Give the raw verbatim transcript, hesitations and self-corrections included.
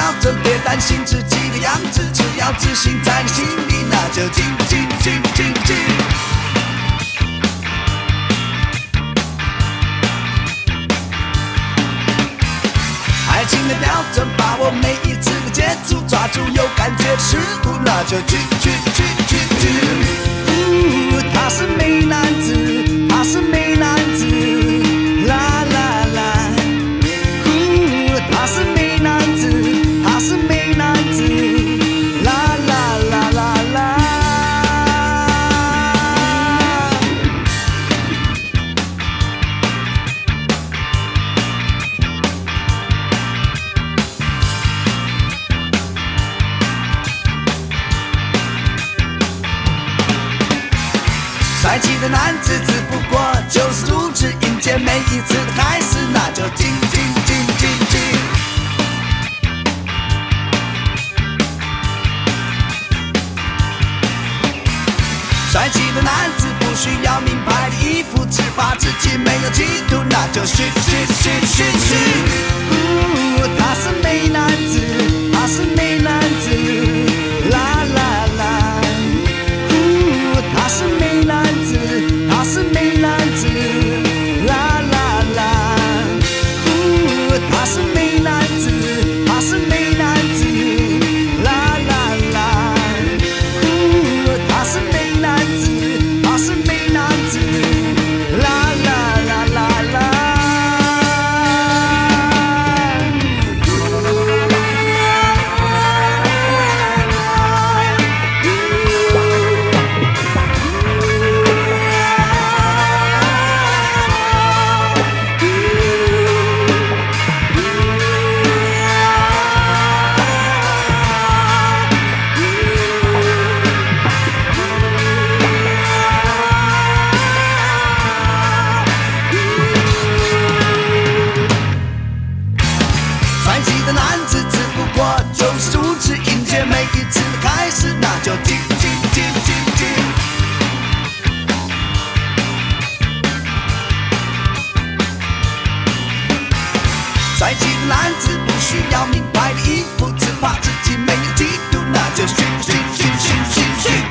整，别担心自己的样子，只要自信在你心里，那就进进进进进。爱情的标准，把握每一次的接触，抓住有感觉的事物，那就去去去去去。呜，他是美男子，他是美男子，啦啦啦。呜，他是美男子，他是美男子，啦啦啦啦啦。帅气的男子只不过就是阻止迎接每一次的开始，那就进进进进进。帅气的男子不需要名牌的衣服，只怕自己没有企图，那就去去去去去。呜，他是美男子，他是美男子，啦啦啦。呜，他是美男子，他是美男子，啦啦啦。呜，他是美男子，他是美男子，啦啦啦。呜，他是美男子，他是美男子，啦啦啦啦啦。帅气的男子只不过就是阻止迎接每一次的开始，那就进进进进进。帅气的男子不需要名牌的衣服，只怕自己没有企图，那就去去去去去去。